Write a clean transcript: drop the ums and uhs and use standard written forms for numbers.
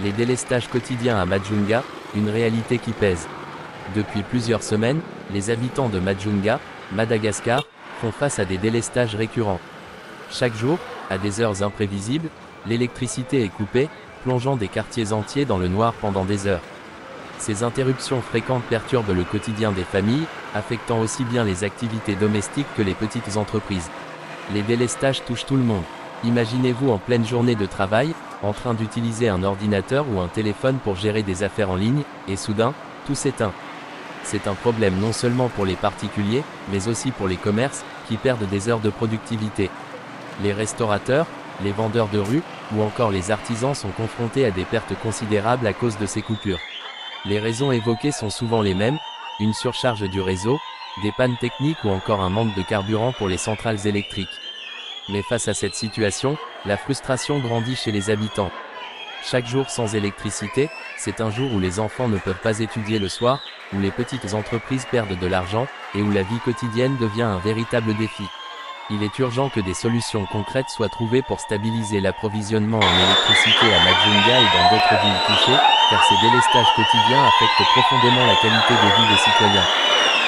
Les délestages quotidiens à Majunga, une réalité qui pèse. Depuis plusieurs semaines, les habitants de Majunga, Madagascar, font face à des délestages récurrents. Chaque jour, à des heures imprévisibles, l'électricité est coupée, plongeant des quartiers entiers dans le noir pendant des heures. Ces interruptions fréquentes perturbent le quotidien des familles, affectant aussi bien les activités domestiques que les petites entreprises. Les délestages touchent tout le monde. Imaginez-vous en pleine journée de travail, en train d'utiliser un ordinateur ou un téléphone pour gérer des affaires en ligne, et soudain, tout s'éteint. C'est un problème non seulement pour les particuliers, mais aussi pour les commerces, qui perdent des heures de productivité. Les restaurateurs, les vendeurs de rue, ou encore les artisans sont confrontés à des pertes considérables à cause de ces coupures. Les raisons évoquées sont souvent les mêmes, une surcharge du réseau, des pannes techniques ou encore un manque de carburant pour les centrales électriques. Mais face à cette situation, la frustration grandit chez les habitants. Chaque jour sans électricité, c'est un jour où les enfants ne peuvent pas étudier le soir, où les petites entreprises perdent de l'argent, et où la vie quotidienne devient un véritable défi. Il est urgent que des solutions concrètes soient trouvées pour stabiliser l'approvisionnement en électricité à Majunga et dans d'autres villes touchées, car ces délestages quotidiens affectent profondément la qualité de vie des citoyens.